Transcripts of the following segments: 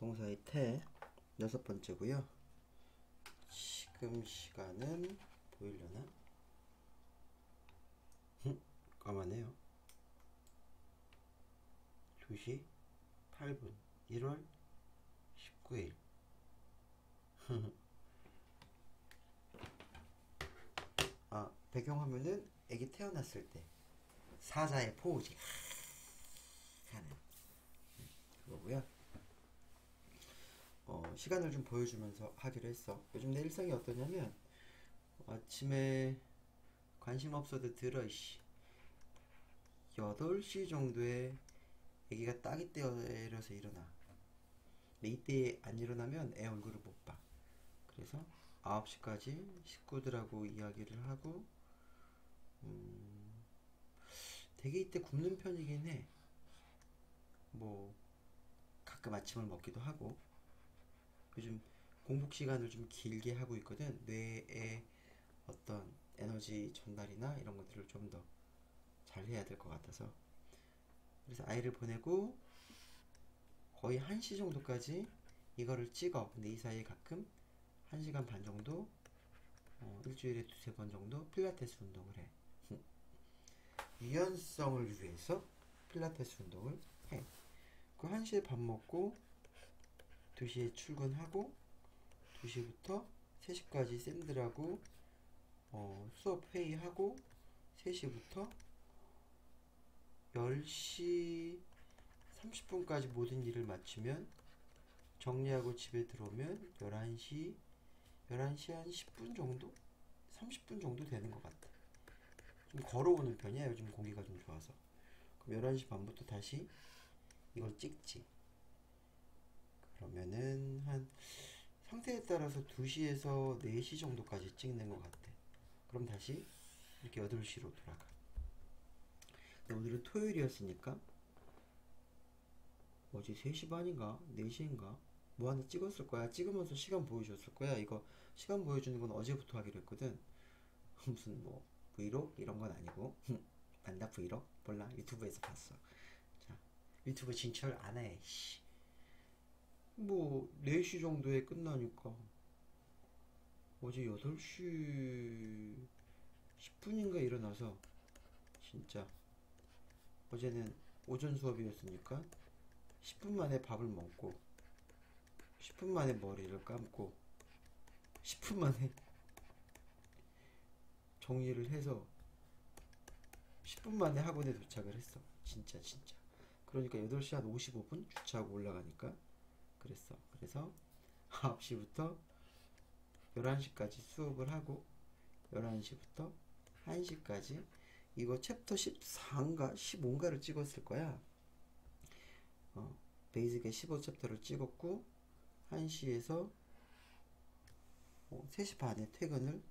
동사의 태 6번째고요. 지금 시간은 보이려나? 까마네요. 2시 8분 1월 19일 배경화면은 애기 태어났을 때 사자의 포우지 하는 그거고요. 시간을 좀 보여주면서 하기로 했어. 요즘 내 일상이 어떠냐면 아침에 관심 없어도 들어 이씨 8시 정도에 애기가 딱이 때려서 일어나. 근데 이때 안 일어나면 애 얼굴을 못 봐. 그래서 9시까지 식구들하고 이야기를 하고 되게 이때 굶는 편이긴 해. 뭐 가끔 아침을 먹기도 하고. 요즘 공복 시간을 좀 길게 하고 있거든. 뇌에 어떤 에너지 전달이나 이런 것들을 좀 더 잘 해야 될 것 같아서. 그래서 아이를 보내고 거의 1시 정도까지 이거를 찍어. 근데 이 사이에 가끔 1시간 반 정도 일주일에 2~3번 정도 필라테스 운동을 해. 유연성을 위해서 필라테스 운동을 해. 그 1시에 밥 먹고 2시에 출근하고 2시부터 3시까지 쌤들하고 수업 회의하고 3시부터 10시 30분까지 모든 일을 마치면 정리하고 집에 들어오면 11시 한 10분 정도? 30분 정도 되는 것 같아. 좀 걸어오는 편이야. 요즘 공기가 좀 좋아서. 그럼 11시 반부터 다시 이걸 찍지. 그러면은 한 상태에 따라서 2시에서 4시 정도까지 찍는 것 같아. 그럼 다시 이렇게 8시로 돌아가. 근데 오늘은 토요일이었으니까 어제 3시 반인가 4시인가 뭐 하나 찍었을 거야. 찍으면서 시간 보여줬을 거야. 이거 시간 보여주는 건 어제부터 하기로 했거든. 무슨 뭐 브이로그 이런 건 아니고 만다 브이로그 몰라. 유튜브에서 봤어. 자, 유튜브 진출 안 해. 씨. 뭐 4시 정도에 끝나니까 어제 8시 10분인가 일어나서 진짜 어제는 오전 수업이었으니까 10분 만에 밥을 먹고 10분 만에 머리를 감고 10분 만에 정리를 해서 10분 만에 학원에 도착을 했어. 진짜. 그러니까 8시 한 55분 주차하고 올라가니까 그랬어. 그래서 9시부터 11시까지 수업을 하고 11시부터 1시까지 이거 챕터 14인가 15인가를 찍었을 거야. 베이직의 15챕터를 찍었고 1시에서 3시 반에 퇴근을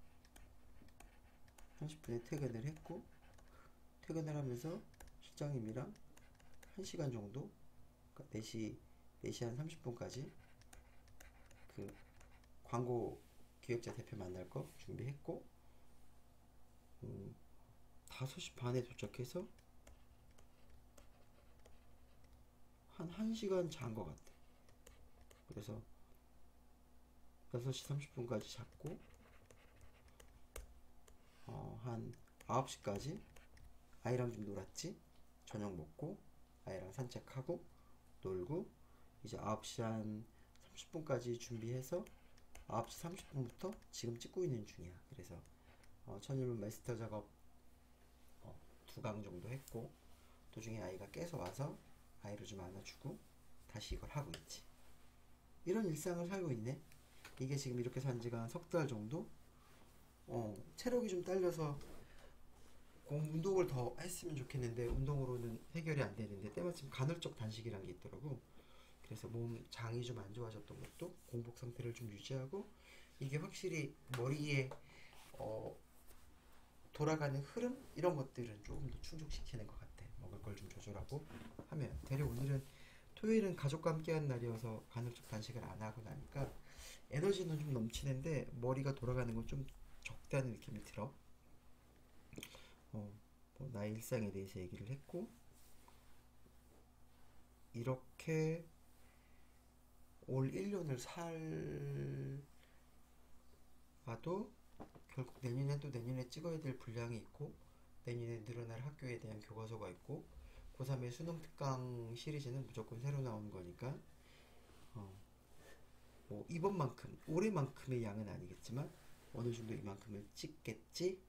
30분에 퇴근을 했고 퇴근을 하면서 실장님이랑 1시간 정도 그러니까 4시 한 30분까지 그 광고 기획자 대표 만날 거 준비했고 5시 반에 도착해서 한 1시간 잔 것 같아. 그래서 6시 30분까지 잤고 한 9시까지 아이랑 좀 놀았지. 저녁 먹고 아이랑 산책하고 놀고 이제 9시 한 30분까지 준비해서 9시 30분부터 지금 찍고 있는 중이야. 그래서 천일문 마스터 작업 2강 정도 했고 도중에 아이가 깨서 와서 아이를 좀 안아주고 다시 이걸 하고 있지. 이런 일상을 살고 있네. 이게 지금 이렇게 산 지가 한 3달 정도? 체력이 좀 딸려서 운동을 더 했으면 좋겠는데 운동으로는 해결이 안 되는데 때마침 간헐적 단식이란 게 있더라고. 그래서 몸 장이 좀 안 좋아졌던 것도 공복 상태를 좀 유지하고 이게 확실히 머리에 돌아가는 흐름 이런 것들은 조금 더 충족시키는 것 같아. 먹을 걸 좀 조절하고 하면 대략 오늘은 토요일은 가족과 함께한 날이어서 간헐적 단식을 안 하고 나니까 에너지는 좀 넘치는데 머리가 돌아가는 건 좀 적다는 느낌이 들어. 뭐 나의 일상에 대해서 얘기를 했고 이렇게 올 1년을 살아도 결국 내년에도 내년에 찍어야 될 분량이 있고, 내년에 늘어날 학교에 대한 교과서가 있고, 고3의 수능 특강 시리즈는 무조건 새로 나오는 거니까, 뭐 이번만큼, 올해만큼의 양은 아니겠지만 어느 정도 이만큼을 찍겠지.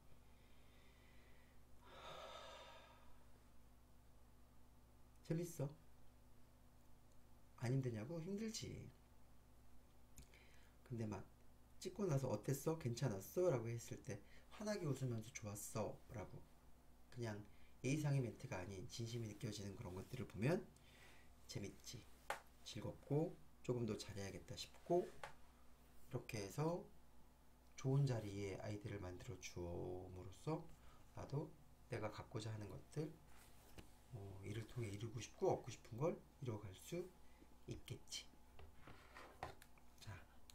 재밌어? 안 힘드냐고? 힘들지. 근데 막 찍고 나서 어땠어? 괜찮았어? 라고 했을 때 환하게 웃으면서 좋았어 라고, 그냥 예의상의 멘트가 아닌 진심이 느껴지는 그런 것들을 보면 재밌지, 즐겁고 조금 더 잘해야겠다 싶고, 이렇게 해서 좋은 자리에 아이들을 만들어 주음으로써 나도 내가 갖고자 하는 것들, 이를 통해 이루고 싶고 얻고 싶은 걸 이뤄갈 수 있겠지. 자,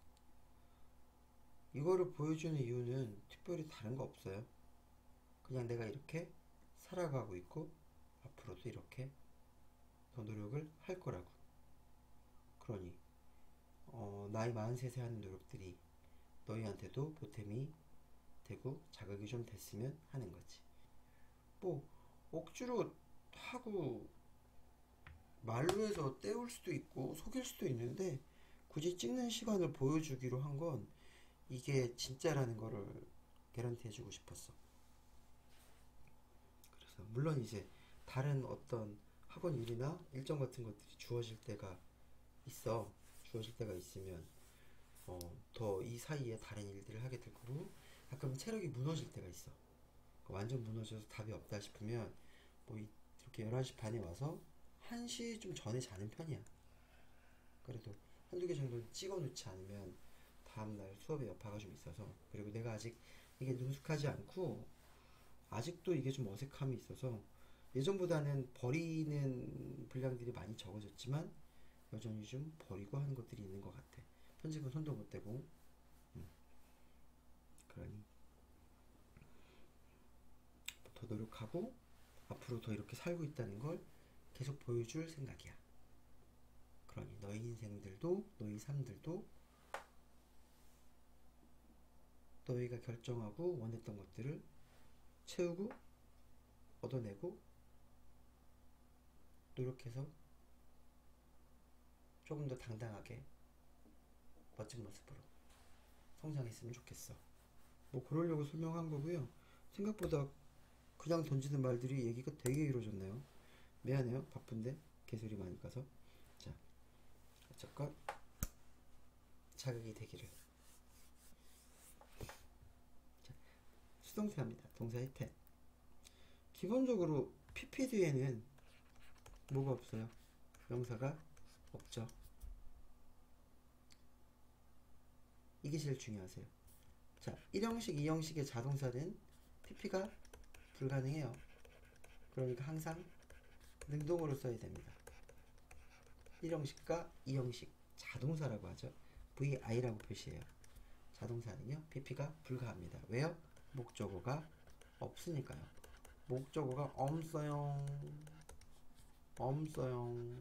이거를 보여주는 이유는 특별히 다른 거 없어요. 그냥 내가 이렇게 살아가고 있고 앞으로도 이렇게 더 노력을 할 거라고. 그러니 나이 43세 하는 노력들이 너희한테도 보탬이 되고 자극이 좀 됐으면 하는 거지. 뭐 억지로 하고 말로 해서 때울 수도 있고 속일 수도 있는데, 굳이 찍는 시간을 보여주기로 한 건 이게 진짜라는 거를 개런티 해주고 싶었어. 그래서 물론 이제 다른 어떤 학원 일이나 일정 같은 것들이 주어질 때가 있어. 주어질 때가 있으면 더 이 사이에 다른 일들을 하게 될 거고, 가끔 체력이 무너질 때가 있어. 완전 무너져서 답이 없다 싶으면 뭐 이렇게 11시 반에 와서 1시 좀 전에 자는 편이야. 그래도 한두 개 정도는 찍어 놓지 않으면 다음날 수업에 여파가 좀 있어서, 그리고 내가 아직 이게 능숙하지 않고 아직도 이게 좀 어색함이 있어서 예전보다는 버리는 분량들이 많이 적어졌지만 여전히 좀 버리고 하는 것들이 있는 것 같아. 편집은 손도 못 대고. 그러니 더 노력하고 앞으로 더 이렇게 살고 있다는 걸 계속 보여줄 생각이야. 그러니 너희 인생들도, 너희 삶들도 너희가 결정하고 원했던 것들을 채우고 얻어내고 노력해서 조금 더 당당하게 멋진 모습으로 성장했으면 좋겠어. 뭐 그러려고 설명한 거고요. 생각보다 그냥 던지는 말들이 얘기가 되게 이루어졌네요. 미안해요. 바쁜데 개소리 많이 까서. 자, 어쨌건 자극이 되기를. 자, 수동태합니다. 동사의 태. 기본적으로 PP 뒤에는 뭐가 없어요? 명사가 없죠. 이게 제일 중요하세요. 자, 1형식, 2형식의 자동사는 PP가 불가능해요. 그러니까 항상 능동으로 써야 됩니다. 1형식과 2형식 자동사라고 하죠. VI라고 표시해요. 자동사는요, PP가 불가합니다. 왜요? 목적어가 없으니까요. 목적어가 없어요. 없어요.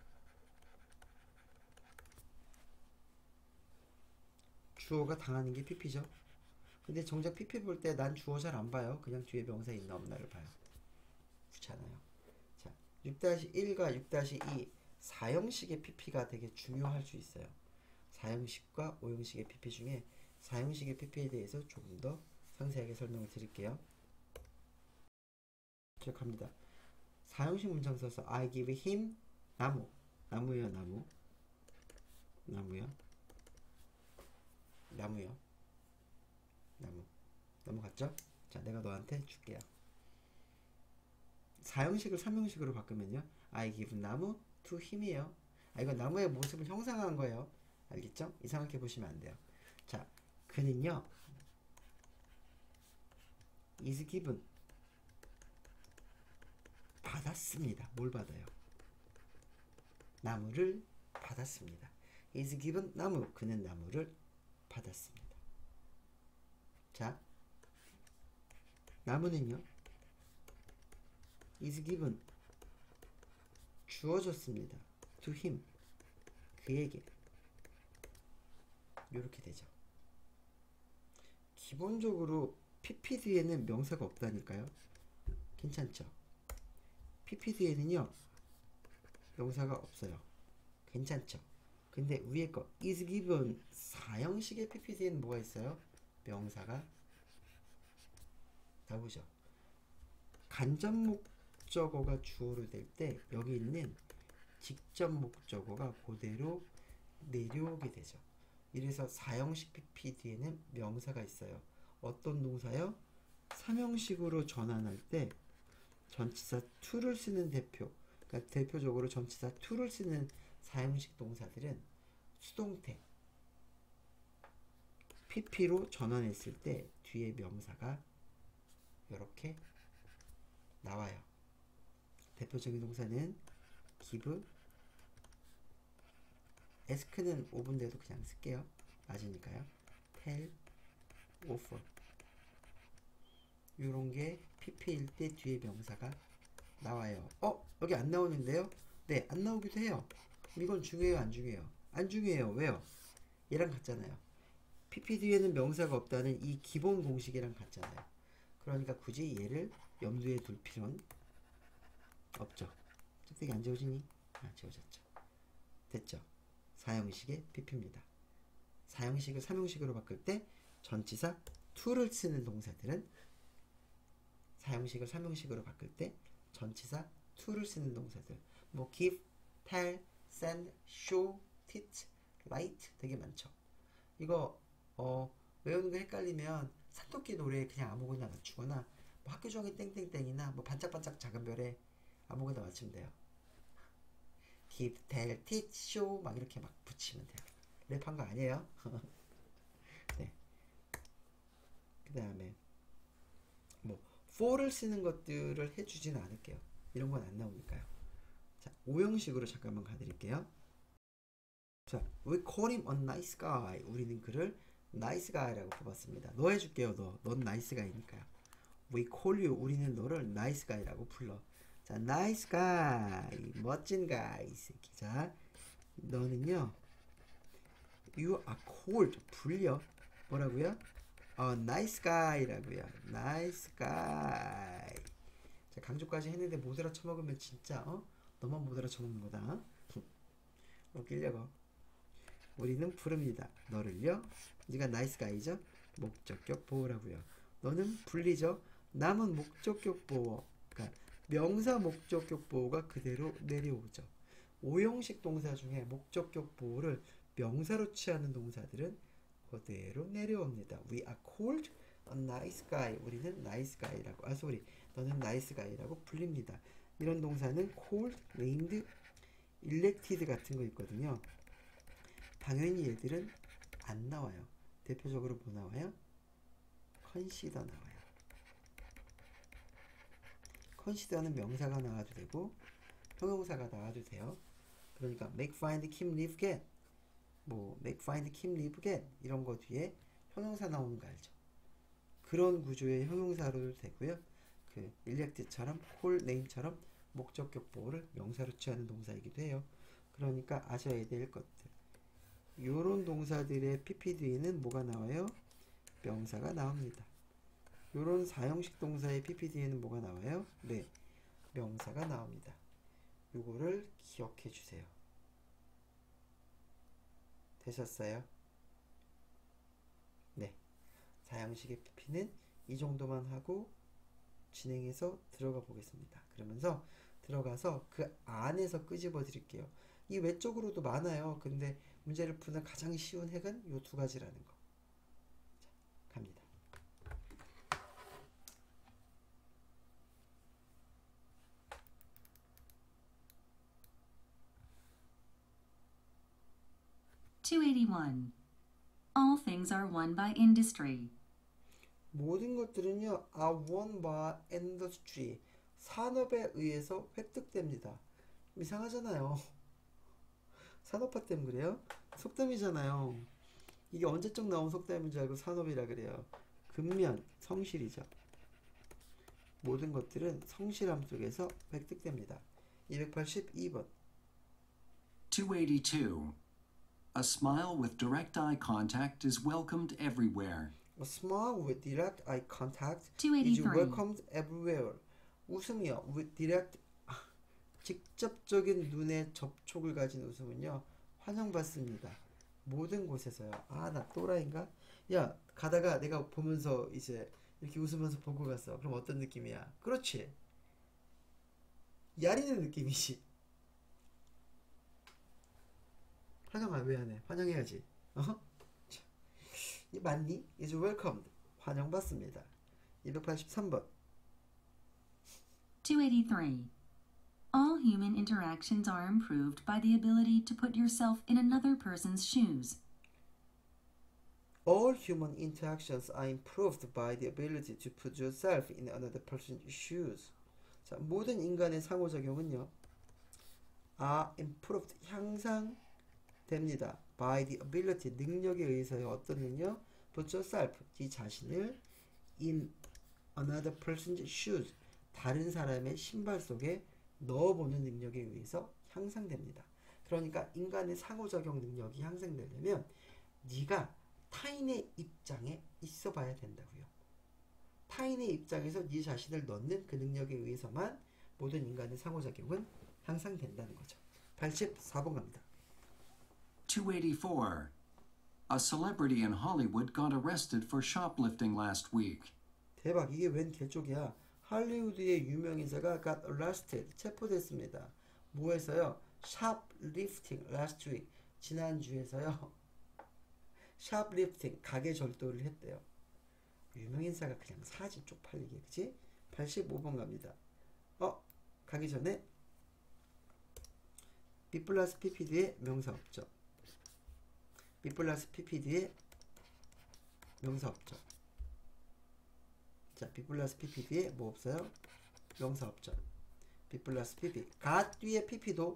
주어가 당하는 게 PP죠. 근데 정작 PP 볼 때 난 주어 잘 안 봐요. 그냥 뒤에 명사 있나 없나를 봐요. 그렇잖아요. 자, 6-1과 6-2 4형식의 PP가 되게 중요할 수 있어요. 4형식과 5형식의 PP 중에 4형식의 PP에 대해서 조금 더 상세하게 설명을 드릴게요. 기억합니다. 4형식 문장 써서 I give him 나무. 나무요, 나무. 나무요. 나무요. 나무. 넘어갔죠? 자, 내가 너한테 줄게요. 4형식을 3형식으로 바꾸면요, I give 나무 to him이에요. 이건 나무의 모습을 형상화한 거예요. 알겠죠? 이상하게 보시면 안 돼요. 자, 그는요 is given 받았습니다. 뭘 받아요? 나무를 받았습니다. is given 나무. 그는 나무를 받았습니다. 자, 나무는요 is given 주어졌습니다. to him 그에게. 이렇게 되죠. 기본적으로 PP 뒤에는 명사가 없다니까요. 괜찮죠? PP 뒤에는요 명사가 없어요. 괜찮죠? 근데 위에 거 is given 사형식의 PP 뒤에는 뭐가 있어요? 명사가 나오죠. 간접 목적어가 주어로 될 때 여기 있는 직접 목적어가 그대로 내려오게 되죠. 이래서 사형식 PP 뒤에는 명사가 있어요. 어떤 동사요? 삼형식으로 전환할 때 전치사 to를 쓰는 그러니까 대표적으로 전치사 to를 쓰는 사형식 동사들은 수동태 PP로 전환했을 때 뒤에 명사가 이렇게 나와요. 대표적인 동사는 give, ask는 5분대도 그냥 쓸게요. 맞으니까요. tell, offer 요런 게 PP일 때 뒤에 명사가 나와요. 여기 안 나오는데요? 네, 안 나오기도 해요. 이건 중요해요, 안 중요해요? 안 중요해요. 왜요? 얘랑 같잖아요. PP 뒤에는 명사가 없다는 이 기본 공식이랑 같잖아요. 그러니까 굳이 얘를 염두에 둘 필요는 없죠. 짝대기 안 지워지니? 지워졌죠. 됐죠? 사형식의 PP입니다. 사형식을 삼형식으로 바꿀 때 전치사 to를 쓰는 동사들은 사형식을 삼형식으로 바꿀 때 전치사 to를 쓰는 동사들 뭐 give, tell, send, show, teach, write 되게 많죠. 이거 외우는 거 헷갈리면 산토끼 노래에 그냥 아무거나 맞추거나 뭐 학교 종이 땡땡땡이나 뭐 반짝반짝 작은 별에 아무거나 맞추면 돼요. give, tell, teach, show 막 이렇게 막 붙이면 돼요. 랩한 거 아니에요? 네. 그 다음에 뭐 for를 쓰는 것들을 해주진 않을게요. 이런 건 안 나오니까요. 자, 5형식으로 잠깐만 가드릴게요. 자, we call him a nice guy. 우리는 그를 nice guy라고 뽑았습니다. 너 해줄게요. 넌 nice guy니까요. we call you. 우리는 너를 nice guy라고 불러. 자, nice guy. 멋진 guy. 이 새끼. 자, 너는요. you are called. 불려. 뭐라고요? nice guy라고요. nice guy. 자, 강조까지 했는데 못 알아쳐먹으면 진짜 너만 못 알아쳐먹는 거다. 웃기려고. 우리는 부릅니다. 너를요. 네가 nice guy죠. 목적격 보호라고요. 너는 불리죠. 남은 목적격 보호. 그러니까 명사 목적격 보호가 그대로 내려오죠. 5형식 동사 중에 목적격 보호를 명사로 취하는 동사들은 그대로 내려옵니다. We are called a nice guy. 우리는 nice guy라고 너는 nice guy라고 불립니다. 이런 동사는 called, named, elected 같은 거 있거든요. 당연히 얘들은 안 나와요. 대표적으로 뭐 나와요? consider 나와요. consider는 명사가 나와도 되고 형용사가 나와도 돼요. 그러니까 make, find, keep, live, get 뭐 make, find, keep, live, get 이런 거 뒤에 형용사 나오는 거 알죠? 그런 구조의 형용사로도 되고요. 그 elect처럼 call, name처럼 목적격 보호를 명사로 취하는 동사이기도 해요. 그러니까 아셔야 될 것들. 요런 동사들의 PP 뒤에는 뭐가 나와요? 명사가 나옵니다. 요런 사형식 동사의 PP 뒤에는 뭐가 나와요? 네, 명사가 나옵니다. 요거를 기억해 주세요. 되셨어요? 네, 사형식의 PP는 이 정도만 하고 진행해서 들어가 보겠습니다. 그러면서 들어가서 그 안에서 끄집어 드릴게요. 이 외적으로도 많아요. 근데 문제를 푸는 가장 쉬운 핵은 요 두 가지라는 거. 자, 갑니다. (281) All things are won by industry. 모든 것들은요, are won by industry. 산업에 의해서 획득됩니다. 이상하잖아요. 산업화 때문에 그래요? 속담이잖아요. 이게 언제적 나온 속담인 줄 알고 산업이라 그래요. 근면, 성실이죠. 모든 것들은 성실함 속에서 획득됩니다. 282번. 282. A smile with direct eye contact is welcomed everywhere. A smile with direct eye contact is 283. welcomed everywhere. 웃음이요. with direct 직접적인 눈의 접촉을 가진 웃음은요. 환영받습니다. 모든 곳에서요. 아, 나 또라이인가? 야, 가다가 내가 보면서 이제 이렇게 웃으면서 보고 갔어. 그럼 어떤 느낌이야? 그렇지. 야리는 느낌이지. 환영아, 왜 안 해? 환영해야지. 어? 자, 이 맞니? is welcomed. 환영받습니다. 283번. 283. All human interactions are improved by the ability to put yourself in another person's shoes. All human interactions are improved by the ability to put yourself in another person's shoes. 자, 모든 인간의 상호작용은요. are improved, 향상됩니다. by the ability, 능력에 의해서요. 어떤 능력? put yourself, 네 자신을 in another person's shoes, 다른 사람의 신발 속에 넣어보는 능력에 의해서 향상됩니다. 그러니까 인간의 상호작용 능력이 향상되려면 네가 타인의 입장에 있어 봐야 된다고요. 타인의 입장에서 네 자신을 넣는 그 능력에 의해서만 모든 인간의 상호작용은 향상된다는 거죠. 84번 갑니다. 284. A celebrity in Hollywood got arrested for shoplifting last week. 대박, 이게 웬 개쪽이야. 할리우드의 유명인사가 got arrested, 체포됐습니다. 뭐해서요? shoplifting last week, 지난주에서요. shoplifting, 가게 절도를 했대요. 유명인사가 그냥 사지 쪽팔리게, 그치? 85번 갑니다. 가기 전에 B 플러스 PP 뒤에 명사 없죠. B 플러스 PP 뒤에 명사 없죠. 자, B 플러스 PP 뒤에 뭐 없어요? 명사 없죠. B 플러스 PP. 갓 뒤에 PP도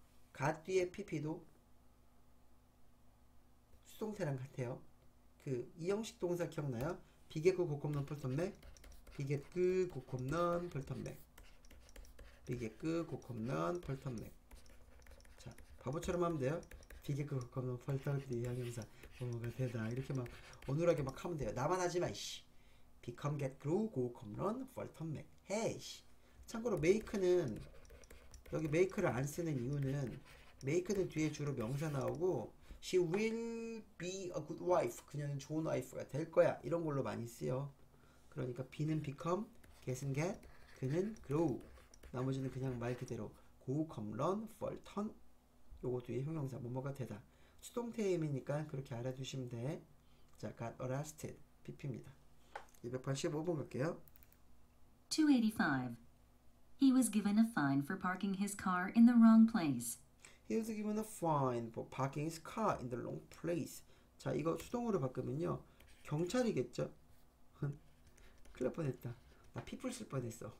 수동태랑 같아요. 그 이형식 동사 기억나요? 비계구 고콤넌 펄턴맥, 비계구 고콤넌 펄턴맥, 비계구 고콤넌 펄턴맥. 자, 바보처럼 하면 돼요. 비계구 고콤넌 펄턴 뒤에 형용사 뭐가 되다 이렇게 막 어눌하게 막 하면 돼요. 나만 하지 마 이씨. become, get, grow, go, come, run, fall, turn, make. 헤이. 참고로 make는 여기 make를 안 쓰는 이유는 make는 뒤에 주로 명사 나오고 she will be a good wife. 그녀는 좋은 와이프가 될 거야. 이런 걸로 많이 쓰여. 그러니까 be는 become, get은 get, 그는 grow. 나머지는 그냥 말 그대로 go, come, run, fall, turn. 요거 뒤에 형용사 뭐뭐가 되다. 수동태의 의미니까 그렇게 알아두시면 돼. 자, got arrested. PP입니다. 285번 갈게요. 285. He was given a fine for parking his car in the wrong place. He was given a fine for parking his car in the wrong place. 자, 이거 수동으로 바꾸면요. 경찰이겠죠? 큰일 날 뻔했다. 나 피플 쓸 뻔했어.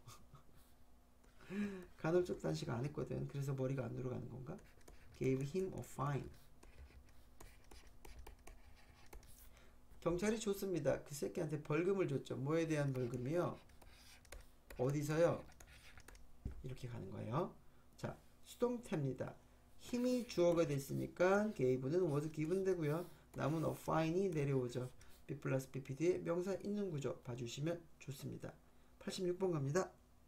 간헐적 단식 안 했거든. 그래서 머리가 안 들어가는 건가? Gave him a fine. 경찰이 줬습니다. 그 새끼한테 벌금을 줬죠. 뭐에 대한 벌금이요? 어디서요? 이렇게 가는 거예요. 자, 수동태입니다. 힘이 주어가 됐으니까 gave는 was given 되고요. 남은 a fine이 내려오죠. B 플러스 PP 뒤에 명사 있는 구조 봐주시면 좋습니다. 86번 갑니다.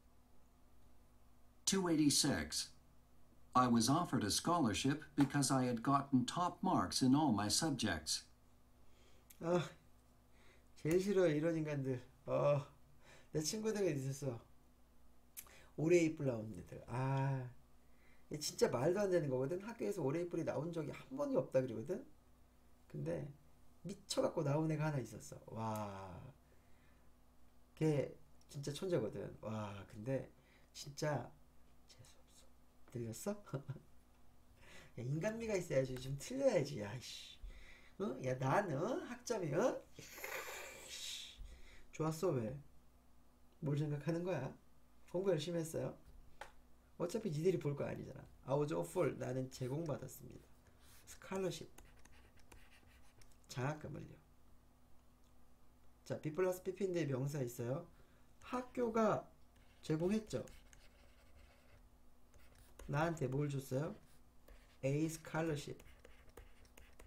286. I was offered a scholarship because I had gotten top marks in all my subjects. 아, 제일 싫어 이런 인간들. 내 친구들이 있었어. 올해 이뿔 나온 애들. 아, 진짜 말도 안 되는 거거든. 학교에서 올해 이뿔이 나온 적이 한 번이 없다 그러거든. 근데 미쳐갖고 나온 애가 하나 있었어. 와, 걔 진짜 천재거든. 와, 근데 진짜 재수없어. 들렸어? 야, 인간미가 있어야지. 좀 틀려야지. 야씨. 야, 나는 학점이 좋았어. 왜? 뭘 생각하는 거야? 공부 열심히 했어요? 어차피 니들이 볼 거 아니잖아. I was offered, 나는 제공받았습니다. 스칼러십, 장학금을요. 자, B 플러스 PP인데 명사 있어요. 학교가 제공했죠. 나한테 뭘 줬어요? A scholarship.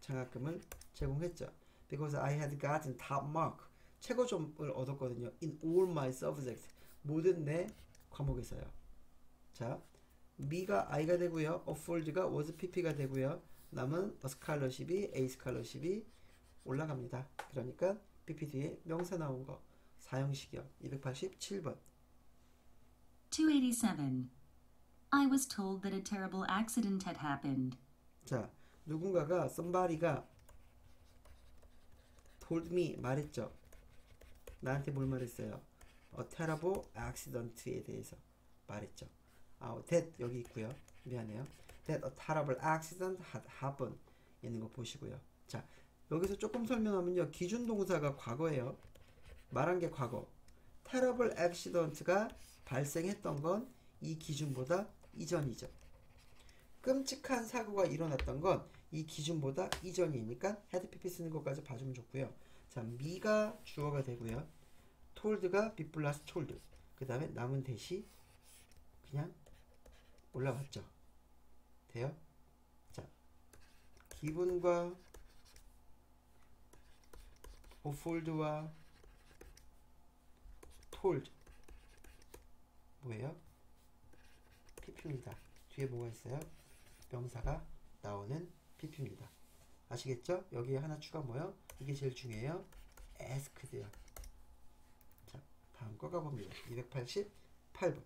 장학금을 제공했죠. Because I had gotten top mark. 최고점을 얻었거든요. In all my subjects. 모든 내 과목에서요. 자, me가 I가 되고요. afford가 was PP가 되고요. 남은 a scholarship이 A scholarship이 올라갑니다. 그러니까 PP 뒤에 명사 나온 거 사형식이요. 287번. 287. I was told that a terrible accident had happened. 자, 누군가가 somebody가 told me 말했죠. 나한테 뭘 말했어요? A terrible accident에 대해서 말했죠. that 여기 있고요. 미안해요. That a terrible accident had happened 있는 거 보시고요. 자, 여기서 조금 설명하면요. 기준 동사가 과거예요. 말한 게 과거. terrible accident가 발생했던 건 이 기준보다 이전이죠. 끔찍한 사고가 일어났던 건 이 기준보다 이전이니까 had pp 쓰는 것까지 봐주면 좋고요. 자, me가 주어가 되고요. told가 be plus told. 그 다음에 남은 대시 그냥 올라왔죠. 돼요? 자, 기분과 offered와 told 뭐예요? PP입니다. 뒤에 뭐가 있어요? 명사가 나오는 PP입니다. 아시겠죠? 여기에 하나 추가 뭐요? 이게 제일 중요해요. asked요. 자, 다음 거 가봅니다. 288번.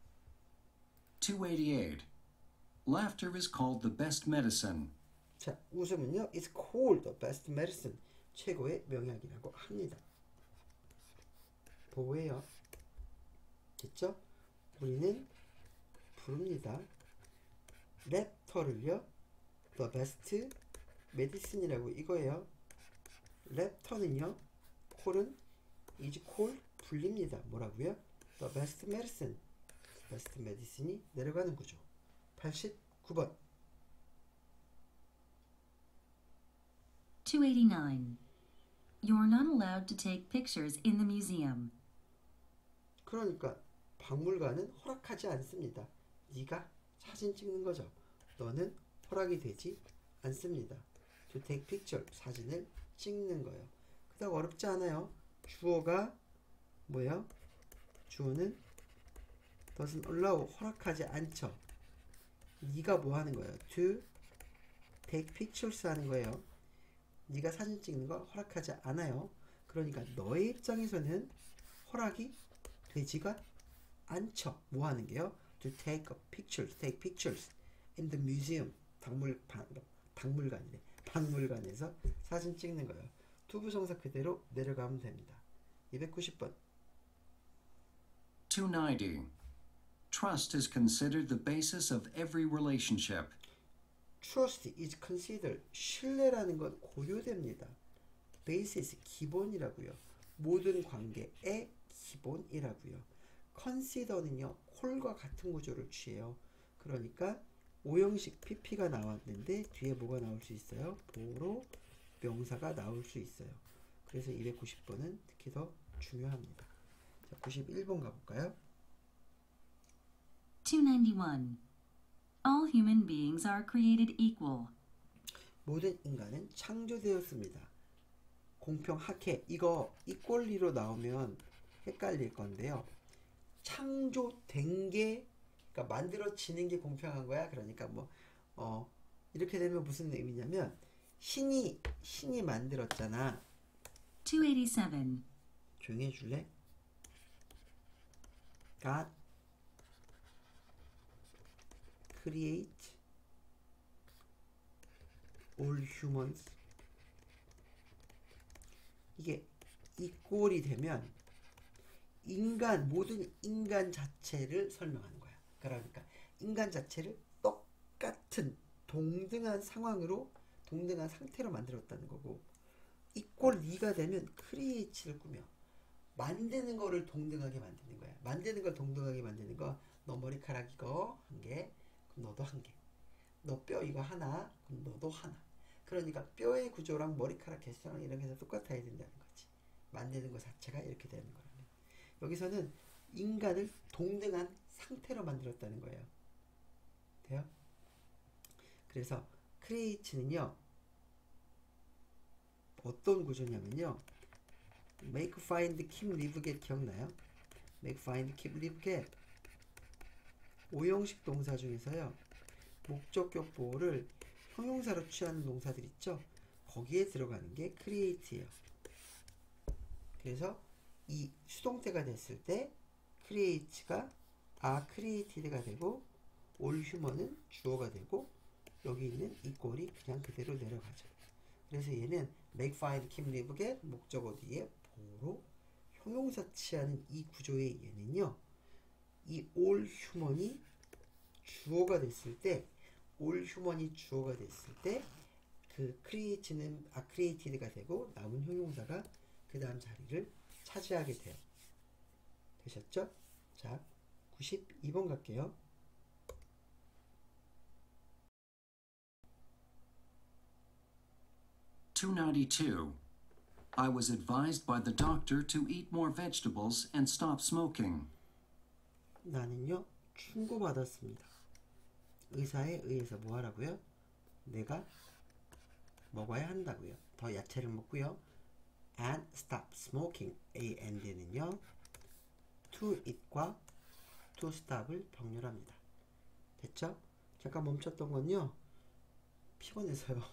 288. Laughter is called the best medicine. 자, 웃음은요, it's called the best medicine. 최고의 명약이라고 합니다. 뭐예요? 됐죠? 우리는 부릅니다. 랩터를요, the best medicine이라고 이거예요. 랩터는요, 콜은 is called 불립니다. 뭐라고요? the best medicine. best medicine이 내려가는 거죠. 89번. 289. You're not allowed to take pictures in the museum. 그러니까 박물관은 허락하지 않습니다. 네가 사진 찍는 거죠. 너는 허락이 되지 않습니다. To take picture, 사진을 찍는 거예요. 그닥 어렵지 않아요. 주어가 뭐예요? 주어는 doesn't allow, 허락하지 않죠. 네가 뭐 하는 거예요? To take pictures 하는 거예요. 네가 사진 찍는 거 허락하지 않아요. 그러니까 너의 입장에서는 허락이 되지가 않죠. 뭐 하는 게요? To take pictures in the museum. 박물관에서 사진 찍는 거예요. 투부정사 그대로 내려가면 됩니다. 290번. 290. Trust is considered the basis of every relationship. Trust is considered. 신뢰라는 건 고려됩니다. basis, 기본이라고요. 모든 관계의 기본이라고요. consider는요, 콜과 같은 구조를 취해요. 그러니까 오형식 PP가 나왔는데 뒤에 뭐가 나올 수 있어요? 보로 명사가 나올 수 있어요. 그래서 290번은 특히 더 중요합니다. 자, 91번 가볼까요? 291. All human beings are created equal. 모든 인간은 창조되었습니다. 공평하게 이거 이꼴리로 나오면 헷갈릴 건데요. 창조된 게 그러니까 만들어지는 게 공평한 거야. 그러니까 이렇게 되면 무슨 의미냐면 신이 만들었잖아. 287. 조용히 해줄래? God create all humans. 이게 이꼴이 되면 모든 인간 자체를 설명하는 거야. 그러니까 인간 자체를 똑같은 동등한 상황으로 동등한 상태로 만들었다는 거고, 이꼴 2가 되면 크리에이트를 꾸며 만드는 거를 동등하게 만드는 거야. 만드는 걸 동등하게 만드는 거, 너 머리카락 이거 한 개, 그럼 너도 한 개. 너 뼈 이거 하나, 그럼 너도 하나. 그러니까 뼈의 구조랑 머리카락 개수랑 이런 게 다 똑같아야 된다는 거지. 만드는 거 자체가 이렇게 되는 거라면. 여기서는 인간을 동등한 상태로 만들었다는 거예요. 돼요? 그래서 크리에이트는요, 어떤 구조냐면요. make, find, keep, leave, get 기억나요? make, find, keep, leave, get. 5형식 동사 중에서요. 목적격 보호를 형용사로 취하는 동사들 있죠? 거기에 들어가는 게 create예요. 그래서 이 수동태가 됐을 때 create가 are created가 되고 all human은 주어가 되고 여기 있는 이 꼴이 그냥 그대로 내려가죠. 그래서 얘는 make, find, keep, leave, get 목적어 뒤에 보호로 형용사 취하는 이 구조의 얘는요. 이 all human이 주어가 됐을 때 all human이 주어가 됐을 때 그 create는 created가 되고 남은 형용사가 그 다음 자리를 차지하게 돼요. 되셨죠? 자, 92번 갈게요. (292) I was advised by the doctor to eat more vegetables and stop smoking. 나는요, 충고받았습니다. 의사에 의해서 뭐 하라고요? 내가 먹어야 한다고요. 더 야채를 먹고요. And stop smoking. and는요. to eat과 to stop을 병렬합니다. 됐죠? 잠깐 멈췄던 건요. 피곤해서요.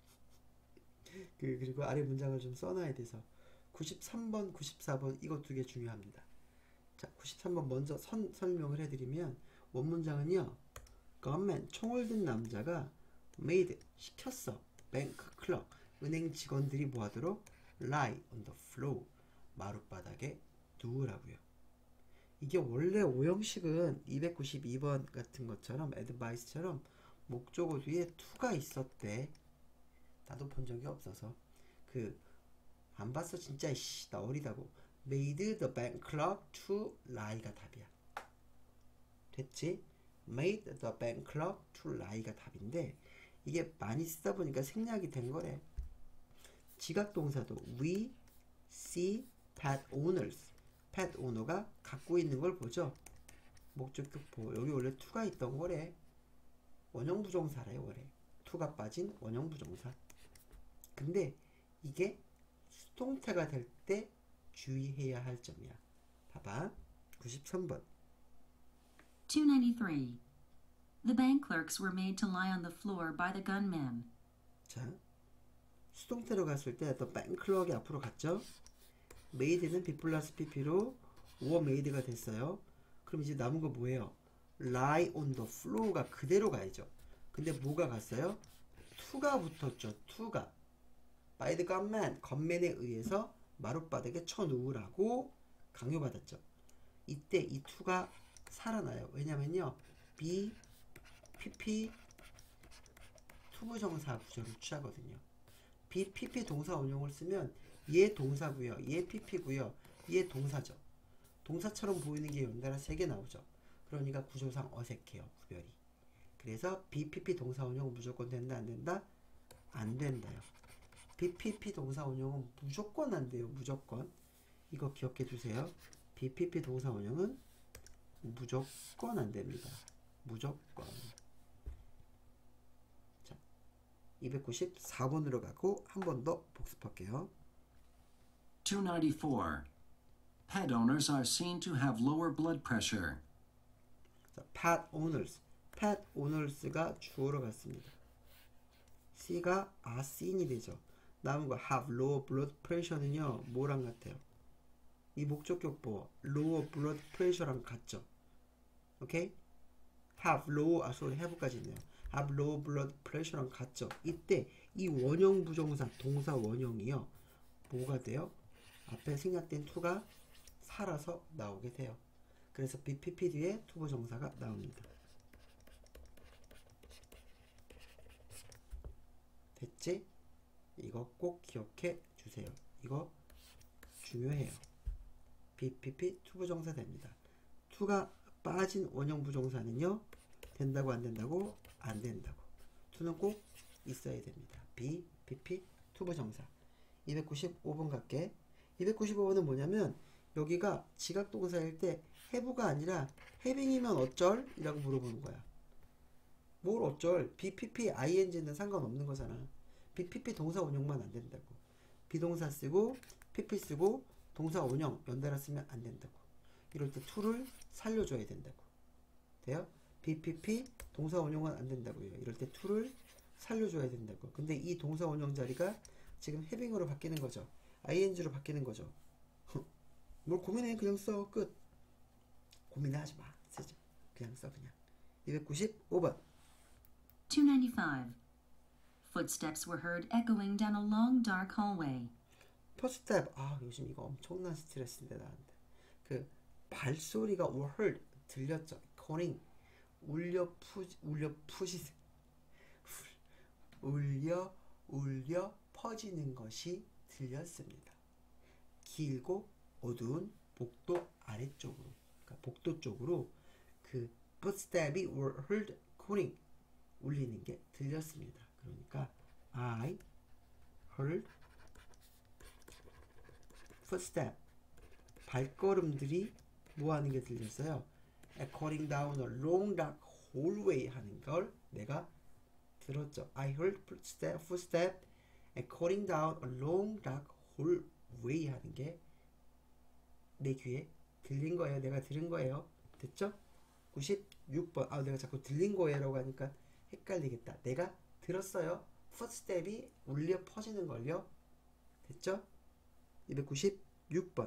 그리고 아래 문장을 좀 써놔야 돼서 93번, 94번 이거 두 개 중요합니다. 자, 93번 먼저 설명을 해드리면 원문장은요. gunman, 총을 든 남자가 made, 시켰어. bank clerk, 은행 직원들이 뭐하도록? lie on the floor, 마룻바닥에 누우라고요. 이게 원래 오형식은 292번 같은 것처럼 advice처럼 목적어 뒤에 to가 있었대. 나도 본 적이 없어서 안 봤어 진짜. 나 어리다고. made the bank clerk to lie가 답이야. 됐지? made the bank clerk to lie가 답인데 이게 많이 쓰다 보니까 생략이 된 거래. 지각동사도 we see pet owners. pet owner가 갖고 있는 걸 보죠. 목적격 보호. 여기 원래 to가 있던 거래. 원형부정사래 원래. to가 빠진 원형부정사. 근데 이게 수동태가 될 때 주의해야 할 점이야. 봐봐. 93번. 293. The bank clerks were made to lie on the floor by the gunman. 자, 수동태로 갔을 때 the bank clerk이 앞으로 갔죠. made는 be 플러스 pp로 were made가 됐어요. 그럼 이제 남은 거 뭐예요? lie on the floor가 그대로 가야죠. 근데 뭐가 갔어요? to가 붙었죠. to가 by the gunman, gunman에 의해서 마룻바닥에 쳐놓으라고 강요받았죠. 이때 이 to가 살아나요. 왜냐면요. be, pp, 투부정사 구조를 취하거든요. be, pp 동사 원형을 쓰면 얘 동사고요. 얘 pp고요. 얘 동사죠. 동사처럼 보이는 게 연달아 3개 나오죠. 그러니까 구조상 어색해요. 구별이. 그래서 be, pp 동사 원형은 무조건 된다 안 된다? 안 된다요. be, pp 동사 원형은 무조건 안 돼요. 무조건. 이거 기억해 두세요. be, pp 동사 원형은 무조건 안 됩니다. 무조건. 자, 294번으로 가고 한 번 더 복습할게요. 294. Pet owners are seen to have lower blood pressure. 자, pet owners. pet owners가 주어로 갔습니다. C가 are seen이 되죠. 남은 거 have lower blood pressure는요. 뭐랑 같아요? 이 목적격 보호 lower blood pressure랑 같죠. 오케이? have low, have까지 있네요. have low blood pressure랑 같죠. 이때 이 원형 부정사 동사 원형이요. 뭐가 돼요? 앞에 생략된 to가 살아서 나오게 돼요. 그래서 BPP 뒤에 to 부정사가 나옵니다. 됐지? 이거 꼭 기억해 주세요. 이거 중요해요. BPP to 부정사 됩니다. to가 빠진 원형 부정사는요. 된다고 안 된다고? 안 된다고. to는 꼭 있어야 됩니다. be, pp, to 부정사. 295번 갈게. 295번은 뭐냐면 여기가 지각동사일 때 have가 아니라 having이면 어쩔? 이라고 물어보는 거야. 뭘 어쩔? be, pp, ing는 상관없는 거잖아. be, pp 동사 원형만 안 된다고. 비동사 쓰고 PP 쓰고 동사 원형 연달아 쓰면 안 된다고. 이럴 때 to를 살려줘야 된다고. 돼요? BPP 동사 원형은 안 된다고요. 이럴 때 to를 살려줘야 된다고. 근데 이 동사 원형 자리가 지금 having으로 바뀌는 거죠. ing로 바뀌는 거죠. 뭘 고민해. 그냥 써. 끝. 고민하지 마. 쓰지. 그냥 써. 그냥. 295번. 295. Footsteps were heard echoing down a long dark hallway. 퍼스텝. 아, 요즘 이거 엄청난 스트레스인데 나한테. 그 발소리가 were heard 들렸죠. calling 울려 퍼지는 것이 들렸습니다. 길고 어두운 복도 아래쪽으로, 그러니까 복도 쪽으로 그 footstep이 were heard calling 울리는 게 들렸습니다. 그러니까 I heard footstep 발걸음들이 뭐 하는 게 들렸어요? Echoing down a long dark hallway 하는 걸 내가 들었죠. I heard footstep echoing down a long dark hallway 하는 게 내 귀에 들린 거예요. 내가 들은 거예요. 됐죠? 96번. 아, 내가 자꾸 들린 거예요라고 하니까 헷갈리겠다. 내가 들었어요. footstep이 울려 퍼지는 걸요. 됐죠? 296번.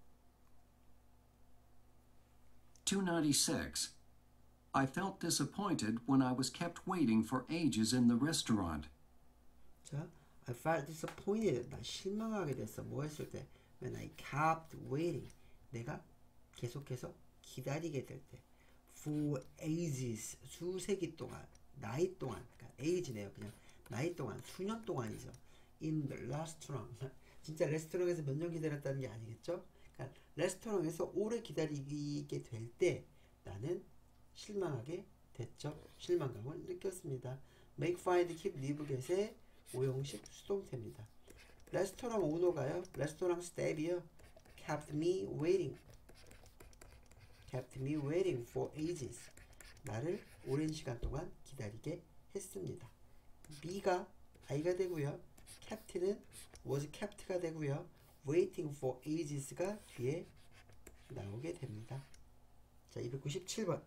296. I felt disappointed when I was kept waiting for ages in the restaurant. 자, I felt disappointed. 나 실망하게 됐어. 뭐 했을 때? When I kept waiting. 내가 계속해서 기다리게 될 때. For ages. 수세기 동안. 나이 동안. 그러니까 age네요. 그냥 나이 동안. 수년 동안이죠. In the restaurant. 진짜 레스토랑에서 몇 년 기다렸다는 게 아니겠죠? 그러니까 레스토랑에서 오래 기다리게 될 때 나는 실망하게 됐죠. 실망감을 느꼈습니다. make, find, keep, leave, get의 오형식 수동태입니다. 레스토랑 오너가요. 레스토랑 스텝이요. kept me waiting. kept me waiting for ages. 나를 오랜 시간 동안 기다리게 했습니다. me가 I가 되고요. kept는 was kept가 되고요. waiting for ages가 뒤에 나오게 됩니다. 자, 297번.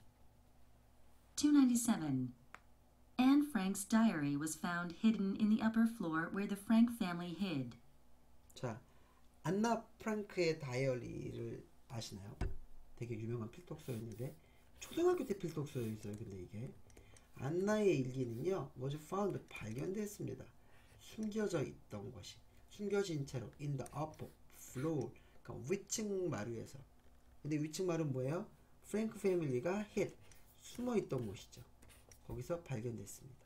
297. Anne Frank's diary was found hidden in the upper floor where the Frank family hid. 자, 안나 프랑크의 다이어리를 아시나요? 되게 유명한 필독서였는데 초등학교 때 필독서였어요. 근데 이게 안나의 일기는요, was found 발견됐습니다. 숨겨져 있던 것이 숨겨진 채로 in the upper floor, 그러니까 위층 마루에서. 근데 위층 마루는 뭐예요? 프랭크 패밀리가 hid 숨어 있던 곳이죠. 거기서 발견됐습니다.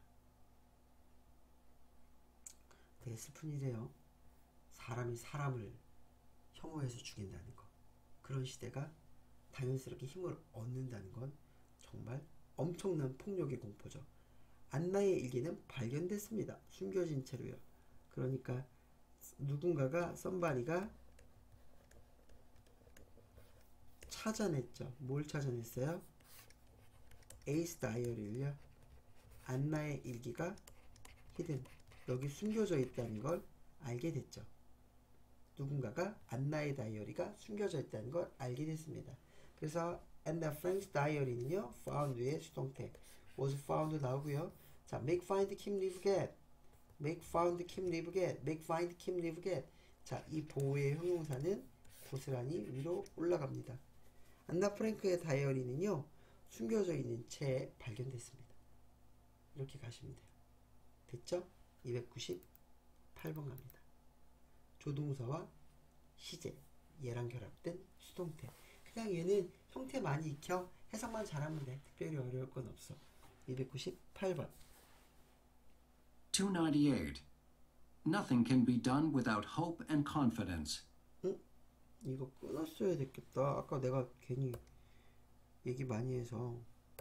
되게 슬픈 일이에요. 사람이 사람을 혐오해서 죽인다는 거. 그런 시대가 당연스럽게 힘을 얻는다는 건 정말 엄청난 폭력의 공포죠. 안나의 일기는 발견됐습니다. 숨겨진 채로요. 그러니까 누군가가 썸바리가 찾아냈죠. 뭘 찾아냈어요? 에이스 다이어리를요. 안나의 일기가 히든 여기 숨겨져 있다는 걸 알게 됐죠. 누군가가 안나의 다이어리가 숨겨져 있다는 걸 알게 됐습니다. 그래서 Anna Frank's diary는요, found의 수동태 was found 나오고요. 자, make, find, keep, leave, get. make, found, keep, leave, get. make, find, keep, leave, get. 자, 이 보호의 형용사는 고스란히 위로 올라갑니다. 안나 프랭크의 다이어리는요, 숨겨져 있는 채 발견됐습니다. 이렇게 가시면 돼요. 됐죠? 298번 갑니다. 조동사와 시제, 얘랑 결합된 수동태. 그냥 얘는 형태 많이 익혀. 해석만 잘하면 돼. 특별히 어려울 건 없어. 298번. 298. Nothing can be done without hope and confidence. 이거 끊었어야 됐겠다. 아까 내가 괜히 얘기 많이 해서.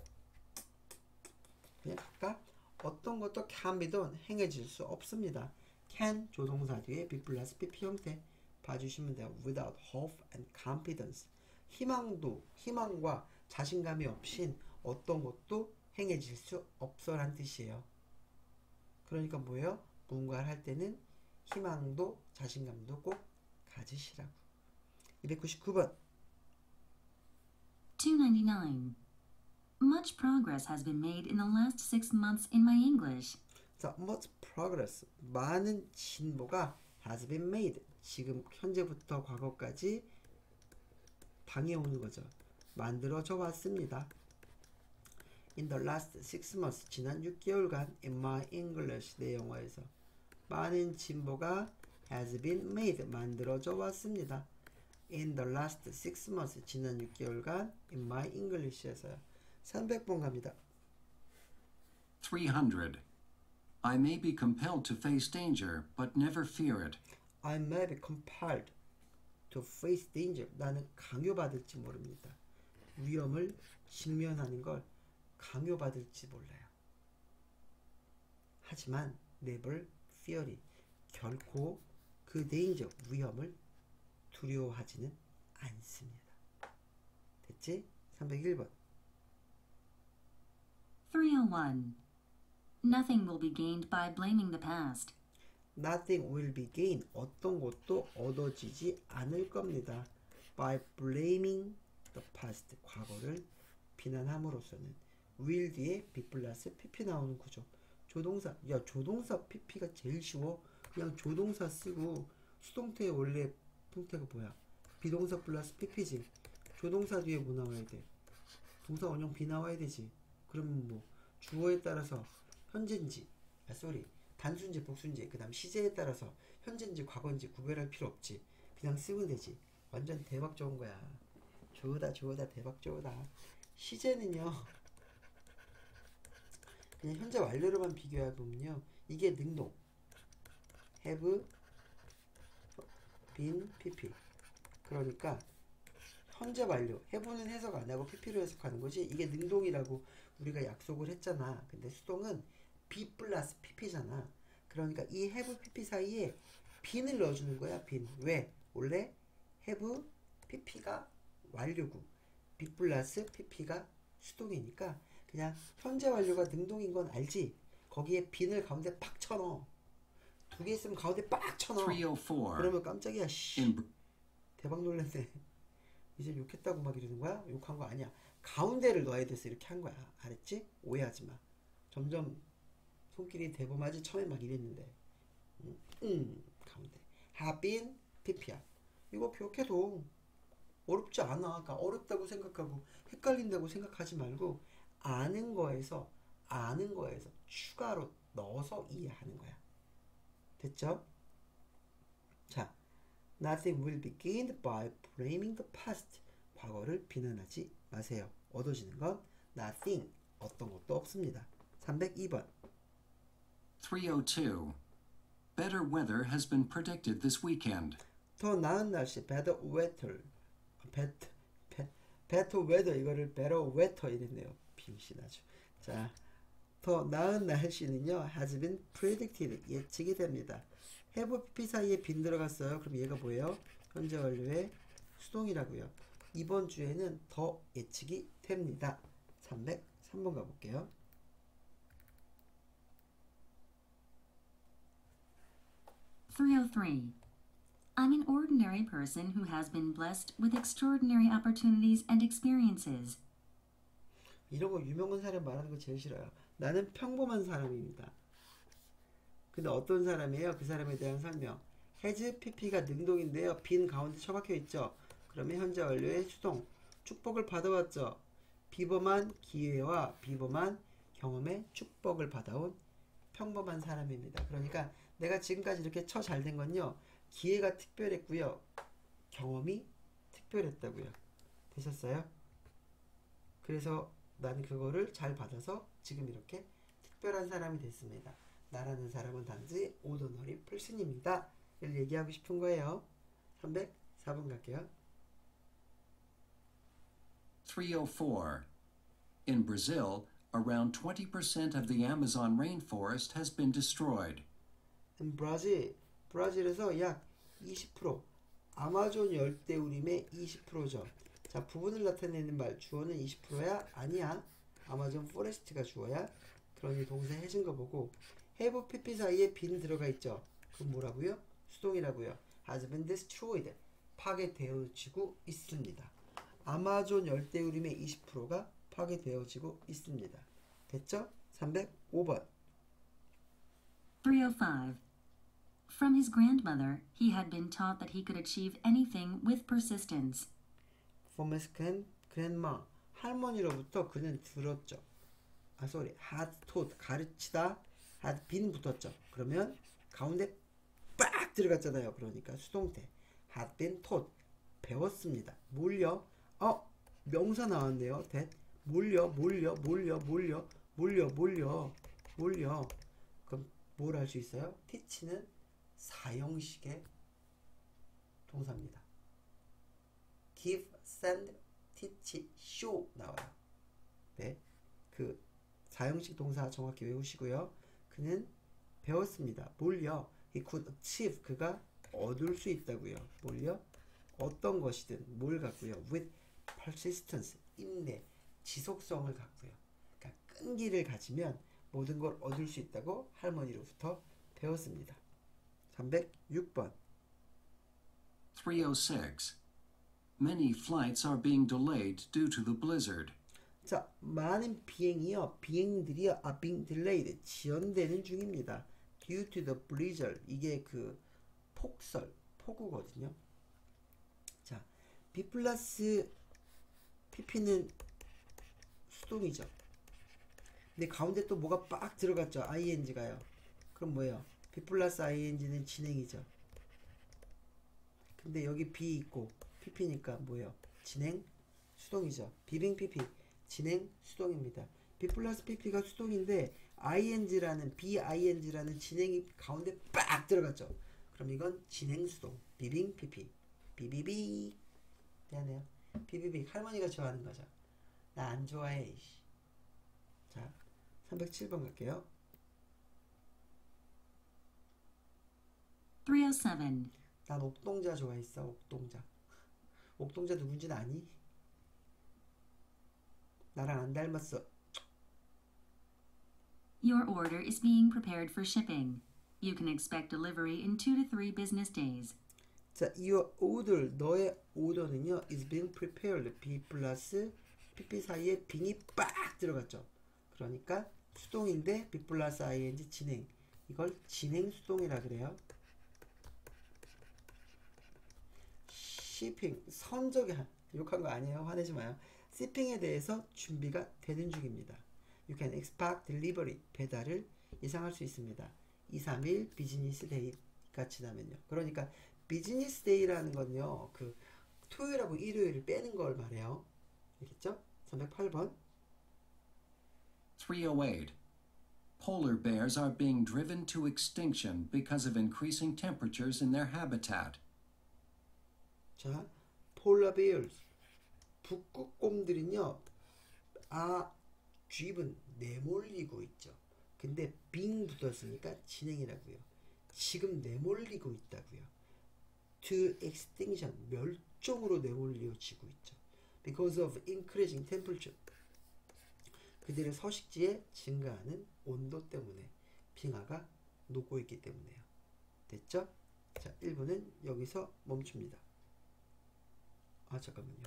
그냥 아까 어떤 것도 can be done 행해질 수 없습니다. can 조동사 뒤에 be 플러스 pp 형태 봐주시면 돼요. without hope and confidence. 희망과 자신감이 없인 어떤 것도 행해질 수 없어란 뜻이에요. 그러니까 뭐예요? 무언가를 할 때는 희망도 자신감도 꼭 가지시라고. 299번. 299. Much progress has been made in the last 6 months in my English. 자, much progress. 많은 진보가 has been made. 지금 현재부터 과거까지 당해오는 거죠. 만들어져 왔습니다. In the last 6 months. 지난 6개월간 in my English. 내 영어에서. 많은 진보가 has been made. 만들어져 왔습니다. In the last 6 months. 지난 6개월간 in my English에서요. 300번 갑니다. 300. I may be compelled to face danger, but never fear it. I may be compelled to face danger. 나는 강요받을지 모릅니다. 위험을 직면하는 걸 강요받을지 몰라요. 하지만 never fear it. 결코 그 danger, 위험을 두려워하지는 않습니다. 됐지? 301번. 301. Nothing will be gained by blaming the past. Nothing will be gained. 어떤 것도 얻어지지 않을 겁니다. By blaming the past. 과거를 비난함으로써는. will 뒤에 be 플러스 pp 나오는 구조. 조동사. 야, 조동사 pp가 제일 쉬워. 그냥 조동사 쓰고 수동태의 원래 형태가 뭐야? 비동사 플러스 pp지. 조동사 뒤에 뭐 나와야 돼? 동사 원형 be 나와야 되지. 그러면 뭐 주어에 따라서 현재인지, 단수인지 복수인지, 그 다음 시제에 따라서 현재인지 과거인지 구별할 필요 없지. 그냥 쓰면 되지. 완전 대박 좋은 거야. 좋다 대박 좋다. 시제는요 그냥 현재 완료로만 비교해보면요, 이게 능동 have been pp. 그러니까 현재 완료, have는 해석 안 하고 pp로 해석하는 거지. 이게 능동이라고 우리가 약속을 했잖아. 근데 수동은 be 플러스 pp잖아. 그러니까 이 have pp 사이에 bean을 넣어주는 거야. bean. 왜? 원래 have pp가 완료구, be 플러스 pp가 수동이니까 그냥 현재 완료가 능동인 건 알지? 거기에 bean을 가운데 팍 쳐넣어. 두 개 있으면 가운데 빡 쳐넣어. 304. 그러면 깜짝이야. 씨. In 대박 놀랐네. 이제 욕했다고 막 이러는 거야? 욕한 거 아니야. 가운데를 넣어야 돼서 이렇게 한 거야. 알았지? 오해하지 마. 점점 손길이 대범하지. 처음에 막 이랬는데. 가운데. have been pp야. 이거 기억해도 어렵지 않아. 그러니까 어렵다고 생각하고 헷갈린다고 생각하지 말고 아는 거에서 추가로 넣어서 이해하는 거야. 됐죠? 자, nothing will be gained by blaming the past. 과거를 비난하지 마세요. 얻어지는 건 nothing, 어떤 것도 없습니다. 302번. 302. Better weather has been predicted this weekend. 더 나은 날씨, better weather. better weather, 이거를 better weather 이랬네요. 빙신하죠. 자, 더 나은 날씨는요, has been predicted, 예측이 됩니다. have pp 사이에 빈 들어갔어요. 그럼 얘가 뭐예요? 현재 완료의 수동이라고요. 이번 주에는 더 예측이 됩니다. 303번 가볼게요. 303. I'm an ordinary person who has been blessed with extraordinary opportunities and experiences. 이런 거 유명한 사람 말하는 거 제일 싫어요. 나는 평범한 사람입니다. 근데 어떤 사람이에요? 그 사람에 대한 설명. has pp가 능동인데요. 빈 가운데 처박혀 있죠. 그러면 현재 완료의 수동. 축복을 받아왔죠. 비범한 기회와 비범한 경험에 축복을 받아온 평범한 사람입니다. 그러니까 내가 지금까지 이렇게 처 잘 된 건요, 기회가 특별했고요, 경험이 특별했다고요. 되셨어요? 그래서 난 그거를 잘 받아서 지금 이렇게 특별한 사람이 됐습니다. 나라는 사람은 단지 오더너리 풀슨입니다. 이걸 얘기하고 싶은 거예요. 304번 갈게요. 304. In Brazil, around 20% of the Amazon rainforest has been destroyed. 브라질에서 약 20%, 아마존 열대우림의 20%죠. 자, 부분을 나타내는 말, 주어는 20%야? 아니야. 아마존 포레스트가 주어야. 그러니 동사 해준 거 보고 have pp 사이에 빈 들어가 있죠. 그럼 뭐라고요? 수동이라고요. has been destroyed. 파괴되어지고 있습니다. 아마존 열대우림의 20%가 파괴되어지고 있습니다. 됐죠? 305번. 305. From his grandmother, he had been taught that he could achieve anything with persistence. From his grandma. 할머니로부터 그는 들었죠. had taught. 가르치다. had been 붙었죠. 그러면 가운데 빡 들어갔잖아요. 그러니까 수동태. had been taught. 배웠습니다. 뭘요? 명사 나왔네요. that. 몰려. 그럼 뭘 할 수 있어요? teach는 사형식의 동사입니다. give, send, teach, show 나와요. 네, 그 사형식 동사 정확히 외우시고요. 그는 배웠습니다. 뭘요? He could achieve. 그가 얻을 수 있다고요. 뭘요? 어떤 것이든 뭘 갖고요. with persistence. 인내, 지속성을 갖고요. 그러니까 끈기를 가지면 모든 걸 얻을 수 있다고 할머니로부터 배웠습니다. 306번. 306. Many flights are being delayed due to the blizzard. 자, 많은 비행들이요, being delayed, 지연되는 중입니다. due to the blizzard. 이게 그 폭우거든요. 자, B 플러스 PP는 수동이죠. 근데 가운데 또 뭐가 빡 들어갔죠. ing가요. 그럼 뭐예요? B 플러스 ing는 진행이죠. 근데 여기 B 있고 PP니까 뭐예요? 진행 수동이죠. 비빙 PP 진행 수동입니다. B 플러스 PP가 수동인데 ing라는 BING라는 진행이 가운데 빡 들어갔죠. 그럼 이건 진행 수동. 비빙 PP 비비비. 미안해요. 비비비 할머니가 좋아하는 거죠. 나 안 좋아해. 자, 307번 갈게요. 307. 난 옥동자 좋아했어. 옥동자. 옥동자 누군지는 아니? 나랑 안 닮았어. Your order is being prepared for shipping. You can expect delivery in 2 to 3 business days. 자, your order, 너의 오더는요, is being prepared. B 플러스 PP 사이에 빙이 빡 들어갔죠. 그러니까 수동인데 B 플러스 ing 진행. 이걸 진행 수동이라 그래요. shipping, 선적이 욕한 거 아니에요. 화내지 마요. shipping에 대해서 준비가 되는 중입니다. You can expect delivery, 배달을 예상할 수 있습니다. 2, 3일 비즈니스 데이가 지나면요. 그러니까 비즈니스 데이라는 건요, 그 토요일하고 일요일을 빼는 걸 말해요. 알겠죠? 308번. 308. Polar bears are being driven to extinction because of increasing temperatures in their habitat. 자, polar bears, 북극곰들은요, driven, 내몰리고 있죠. 근데 being 붙었으니까 진행이라고요. 지금 내몰리고 있다고요. To extinction, 멸종으로 내몰려지고 있죠. Because of increasing temperature. 그들의 서식지에 증가하는 온도 때문에 빙하가 녹고 있기 때문에요. 됐죠? 자, 1부는 여기서 멈춥니다. 잠깐만요.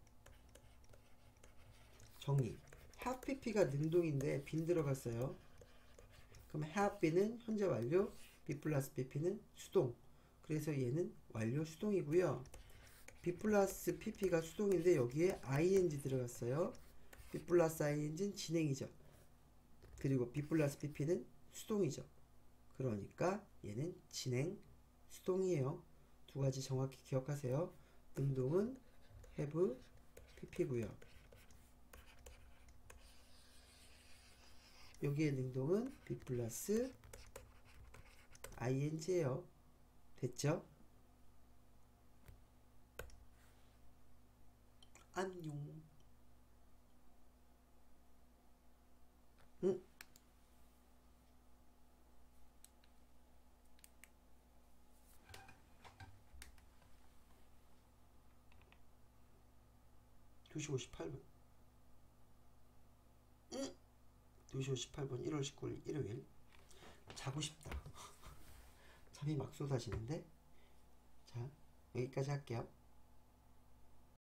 정리. have pp가 능동인데 빈 들어갔어요. 그럼 have bee는 현재 완료, B 플러스 pp는 수동. 그래서 얘는 완료 수동이고요. B 플러스 pp가 수동인데 여기에 ing 들어갔어요. B 플러스 ing는 진행이죠. 그리고 B 플러스 pp는 수동이죠. 그러니까 얘는 진행 수동이에요. 두 가지 정확히 기억하세요. 능동은 have pp고요. 여기에 능동은 B 플러스 ing예요. 됐죠? 안녕. 2시 58분. 2시 58분 1월 19일 일요일. 자고 싶다. 잠이 막 쏟아지는데? 자, 여기까지 할게요.